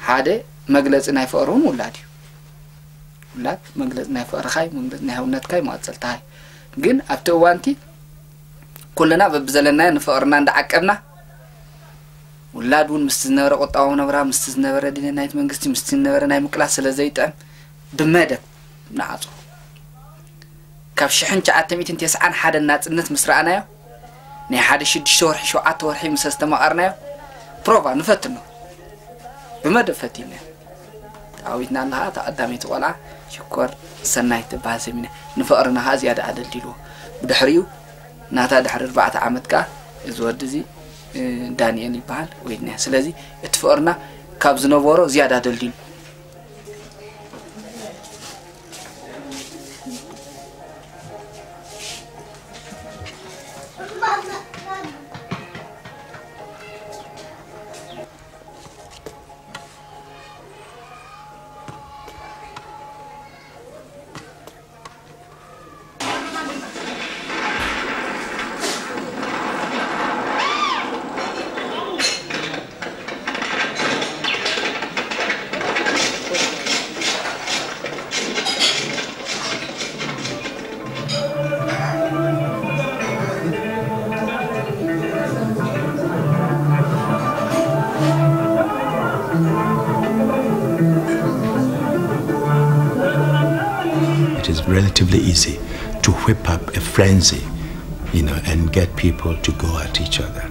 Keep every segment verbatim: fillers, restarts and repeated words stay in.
حدا مجلس ناي فقرون ولادي ولاد مجلس ناي فقر خاي مجلس ناي هونات كاي ما أتصلتها جن أبتو وانتي كلنا ببزلنا نفقرنا عند عقبنا ولاد ون مستزنبر قطعونا برا مستزنبر دينا نايت منقستي مستزنبر ناي مكلاس لزيت بمادة نعطو كاب شحن جاءت ميتين تسعان حدا الناس الناس مسرعنا ني حدا شد شهر شو عط ورحي مسستمقرنا بروفا نفتنه بمادة فتينا تعويتنا لها تقدمي تقولع شكر سنايت بهاسمينا نفقرنا زيادة عدل ديلو بدحريو ناتا دحر أربعة عامات كا إزود زي دانيال يبال ويدنا سلازي اتفقرنا كابز نوفورو زيادة عدل ديلو Relatively easy to whip up a frenzy, you know, and get people to go at each other.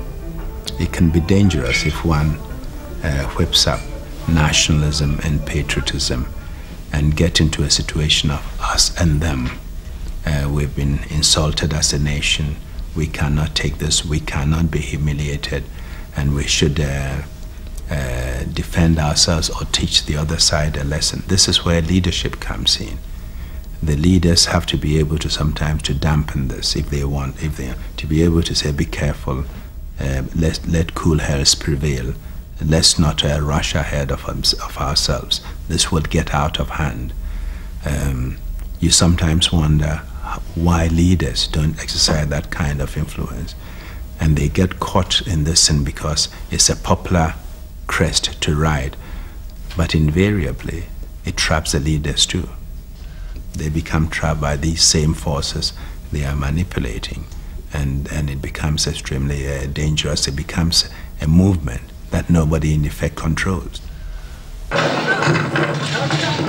It can be dangerous if one uh, whips up nationalism and patriotism and get into a situation of us and them. Uh, we've been insulted as a nation. We cannot take this. We cannot be humiliated, and we should uh, uh, defend ourselves or teach the other side a lesson. This is where leadership comes in. The leaders have to be able to sometimes to dampen this if they want, if they to be able to say, be careful, uh, let let cool heads prevail. Let's not uh, rush ahead of of ourselves. This would get out of hand. Um, you sometimes wonder why leaders don't exercise that kind of influence, and they get caught in this sin because it's a popular crest to ride, but invariably it traps the leaders too. They become trapped by these same forces they are manipulating, and, and it becomes extremely uh, dangerous. It becomes a movement that nobody in effect controls.